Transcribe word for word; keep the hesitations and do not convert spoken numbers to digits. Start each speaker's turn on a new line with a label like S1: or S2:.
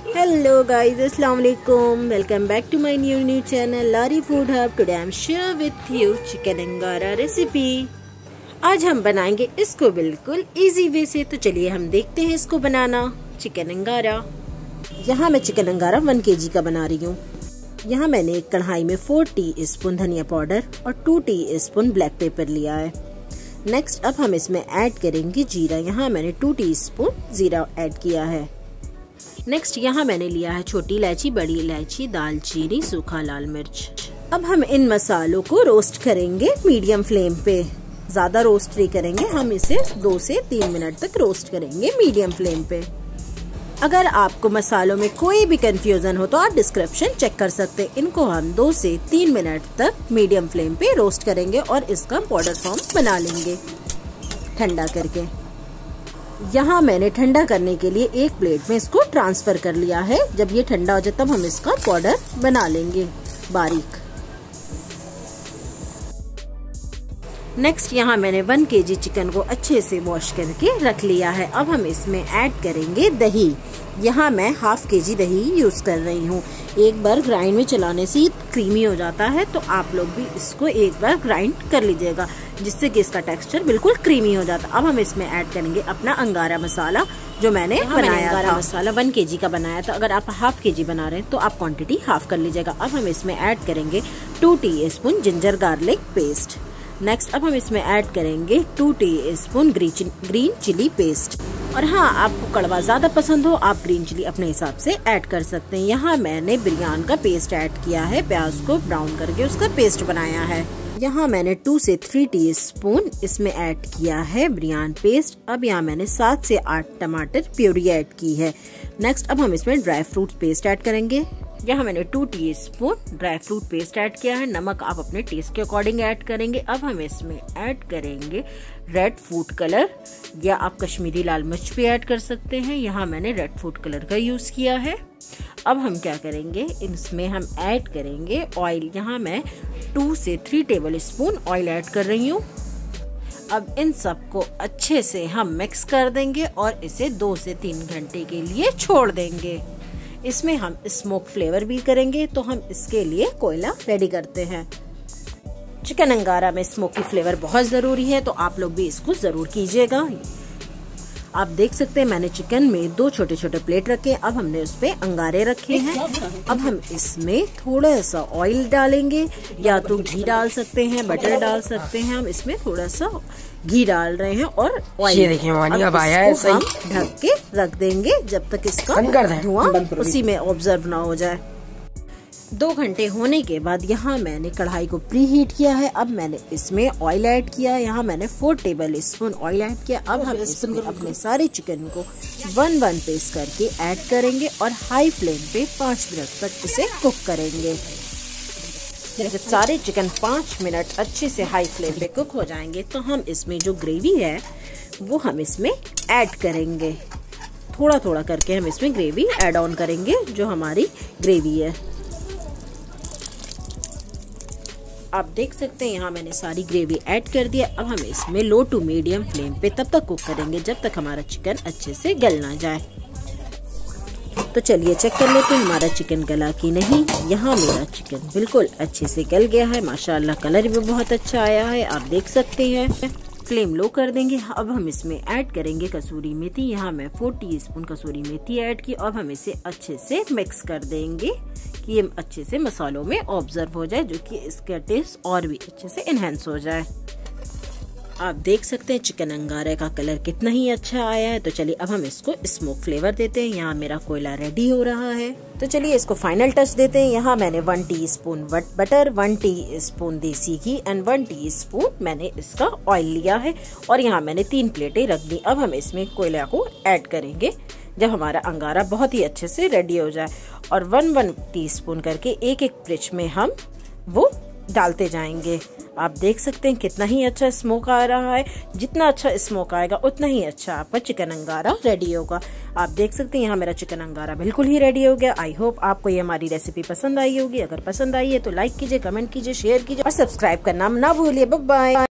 S1: Hello guys, Assalamualaikum. Welcome back to my new new channel Lari Food Hub. Today I'm share with you chicken angara recipe. आज हम बनाएंगे इसको बिल्कुल easy way से। तो चलिए हम देखते हैं इसको बनाना। चिकन अंगारा, यहाँ मैं चिकन अंगारा वन केजी का बना रही हूँ। यहाँ मैंने एक कढ़ाई में फोर टी स्पून धनिया पाउडर और two teaspoon black pepper लिया है। नेक्स्ट अब हम इसमें ऐड करेंगे जीरा। यहाँ मैंने टू टी स्पून जीरा ऐड किया है। नेक्स्ट यहाँ मैंने लिया है छोटी इलायची, बड़ी इलायची, दालचीनी, सूखा लाल मिर्च। अब हम इन मसालों को रोस्ट करेंगे मीडियम फ्लेम पे। ज्यादा रोस्ट नहीं करेंगे, हम इसे दो से तीन मिनट तक रोस्ट करेंगे मीडियम फ्लेम पे। अगर आपको मसालों में कोई भी कंफ्यूजन हो तो आप डिस्क्रिप्शन चेक कर सकते हैं। इनको हम दो से तीन मिनट तक मीडियम फ्लेम पे रोस्ट करेंगे और इसका पाउडर फॉर्म बना लेंगे ठंडा करके। यहाँ मैंने ठंडा करने के लिए एक प्लेट में इसको ट्रांसफर कर लिया है। जब ये ठंडा हो जाए तब हम इसका पाउडर बना लेंगे बारीक। नेक्स्ट यहाँ मैंने वन केजी चिकन को अच्छे से वॉश करके रख लिया है। अब हम इसमें ऐड करेंगे दही। यहाँ मैं हाफ के जी दही यूज कर रही हूँ। एक बार ग्राइंड में चलाने से क्रीमी हो जाता है, तो आप लोग भी इसको एक बार ग्राइंड कर लीजिएगा, जिससे कि इसका टेक्सचर बिल्कुल क्रीमी हो जाता है। अब हम इसमें ऐड करेंगे अपना अंगारा मसाला, जो मैंने बनाया था। मसाला वन केजी का बनाया था। अगर आप हाफ के जी बना रहे हैं तो आप क्वांटिटी हाफ कर लीजिएगा। अब हम इसमें ऐड करेंगे two teaspoon ginger garlic paste. Next अब हम इसमें ऐड करेंगे two teaspoon green chilli paste. और हाँ, आपको कड़वा ज्यादा पसंद हो आप ग्रीन चिली अपने हिसाब से ऐड कर सकते हैं। यहाँ मैंने बिरयानी का पेस्ट ऐड किया है, प्याज को ब्राउन करके उसका पेस्ट बनाया है। यहाँ मैंने टू से थ्री टी स्पून इसमें ऐड किया है बिरयानी पेस्ट। अब यहाँ मैंने सात से आठ टमाटर प्यूरी ऐड की है। नेक्स्ट अब हम इसमें ड्राई फ्रूट पेस्ट ऐड करेंगे। यहाँ मैंने two teaspoon dry fruit paste add किया है। नमक आप अपने टेस्ट के अकॉर्डिंग ऐड करेंगे। अब हम इसमें ऐड करेंगे रेड फूड कलर, या आप कश्मीरी लाल मिर्च भी ऐड कर सकते हैं। यहाँ मैंने रेड फूड कलर का यूज किया है। अब हम क्या करेंगे, इसमें हम ऐड करेंगे ऑयल। यहाँ मैं टू से three tablespoon oil add कर रही हूँ। अब इन सबको अच्छे से हम मिक्स कर देंगे और इसे दो से तीन घंटे के लिए छोड़ देंगे। इसमें हम स्मोक फ्लेवर भी करेंगे, तो हम इसके लिए कोयला रेडी करते हैं। चिकन अंगारा में स्मोकी फ्लेवर बहुत जरूरी है, तो आप लोग भी इसको जरूर कीजिएगा। आप देख सकते हैं मैंने चिकन में दो छोटे छोटे प्लेट रखे। अब हमने उस पे अंगारे रखे हैं। अब हम इसमें थोड़ा सा ऑयल डालेंगे, या तो घी डाल सकते हैं, बटर डाल सकते हैं। हम इसमें थोड़ा सा घी डाल रहे हैं और ऑयल ढक के रख देंगे जब तक इसका धुआं उसी में ऑब्जर्व ना हो जाए। दो घंटे होने के बाद यहाँ मैंने कढ़ाई को प्री हीट किया है। अब मैंने इसमें ऑयल ऐड किया। यहाँ मैंने four tablespoon oil add किया। अब हम इसमें अपने सारे चिकन को वन वन पीस करके ऐड करेंगे और हाई फ्लेम पे पाँच मिनट तक इसे कुक करेंगे। जब सारे चिकन पाँच मिनट अच्छे से हाई फ्लेम पे कुक हो जाएंगे, तो हम इसमें जो ग्रेवी है वो हम इसमें ऐड करेंगे। थोड़ा थोड़ा करके हम इसमें ग्रेवी ऐड ऑन करेंगे, जो हमारी ग्रेवी है। आप देख सकते हैं यहाँ मैंने सारी ग्रेवी ऐड कर दिया। अब हम इसमें लो टू मीडियम फ्लेम पे तब तक कुक करेंगे जब तक हमारा चिकन अच्छे से गल ना जाए। तो चलिए चेक कर लेते हैं हमारा चिकन गला कि नहीं। यहाँ मेरा चिकन बिल्कुल अच्छे से गल गया है, माशाल्लाह कलर भी बहुत अच्छा आया है, आप देख सकते हैं। फ्लेम लो कर देंगे। अब हम इसमें ऐड करेंगे कसूरी मेथी। यहाँ मैं फोर टी स्पून कसूरी मेथी ऐड की। अब हम इसे अच्छे से मिक्स कर देंगे कि ये अच्छे से मसालों में ऑब्जर्व हो जाए, जो कि इसका टेस्ट और भी अच्छे से इनहेंस हो जाए। आप देख सकते हैं चिकन अंगारे का कलर कितना ही अच्छा आया है। तो चलिए अब हम इसको स्मोक फ्लेवर देते हैं। यहाँ मेरा कोयला रेडी हो रहा है, तो चलिए इसको फाइनल टच देते हैं। यहाँ मैंने one teaspoon butter, one teaspoon देसी घी एंड वन टी स्पून मैंने इसका ऑयल लिया है, और यहाँ मैंने तीन प्लेटें रख दी। अब हम इसमें कोयला को ऐड करेंगे जब हमारा अंगारा बहुत ही अच्छे से रेडी हो जाए, और वन वन टी स्पून करके एक एक प्लेट में हम वो डालते जाएंगे। आप देख सकते हैं कितना ही अच्छा स्मोक आ रहा है। जितना अच्छा स्मोक आएगा उतना ही अच्छा आपका चिकन अंगारा रेडी होगा। आप देख सकते हैं यहाँ मेरा चिकन अंगारा बिल्कुल ही रेडी हो गया। आई होप आपको ये हमारी रेसिपी पसंद आई होगी। अगर पसंद आई है तो लाइक कीजिए, कमेंट कीजिए, शेयर कीजिए और सब्सक्राइब करना ना भूलिए। Bye bye.